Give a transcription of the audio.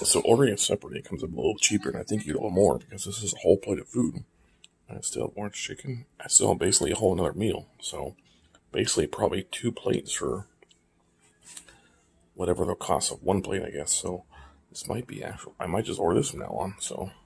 So ordering it separately, it comes a little cheaper, and I think you get a little more because this is a whole plate of food. And I still have orange chicken. I still have basically a whole another meal. So basically probably 2 plates for whatever the cost of 1 plate, I guess. So this might be actual. I might just order this from now on. So